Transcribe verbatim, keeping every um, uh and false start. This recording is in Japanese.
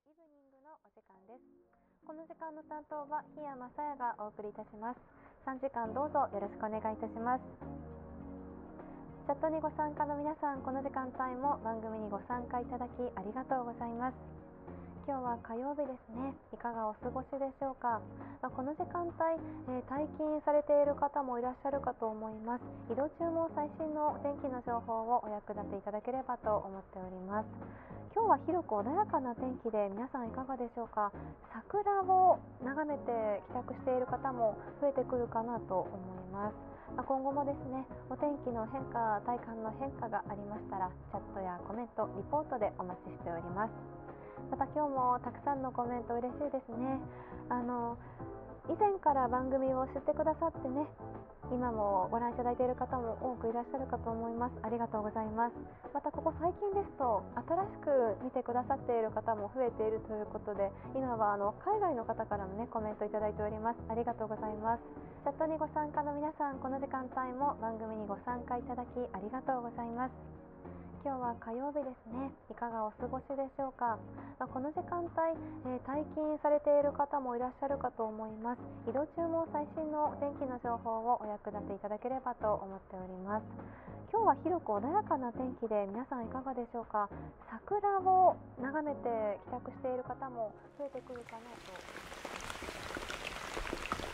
イブニングのお時間です。この時間の担当は檜山さやがお送りいたします。さんじかんどうぞよろしくお願いいたします。チャットにご参加の皆さん、この時間帯も番組にご参加いただきありがとうございます。今日は火曜日ですね。いかがお過ごしでしょうか。この時間帯、えー、退勤されている方もいらっしゃるかと思います。移動中も最新のお天気の情報をお役立ていただければと思っております。今日は広く穏やかな天気で、皆さんいかがでしょうか。桜を眺めて帰宅している方も増えてくるかなと思います。今後もですね、お天気の変化、体感の変化がありましたら、チャットやコメント、リポートでお待ちしております。また今日もたくさんのコメント嬉しいですね。あの以前から番組を知ってくださってね、今もご覧いただいている方も多くいらっしゃるかと思います。ありがとうございます。またここ最近ですと、新しく見てくださっている方も増えているということで、今はあの海外の方からもねコメントいただいております。ありがとうございます。チャットにご参加の皆さん、この時間帯も番組にご参加いただきありがとうございます。今日は火曜日ですね。いかがお過ごしでしょうか。この時間帯、えー、退勤されている方もいらっしゃるかと思います。移動中も最新のお天気の情報をお役立ていただければと思っております。今日は広く穏やかな天気で、皆さんいかがでしょうか。桜を眺めて帰宅している方も増えてくるかなと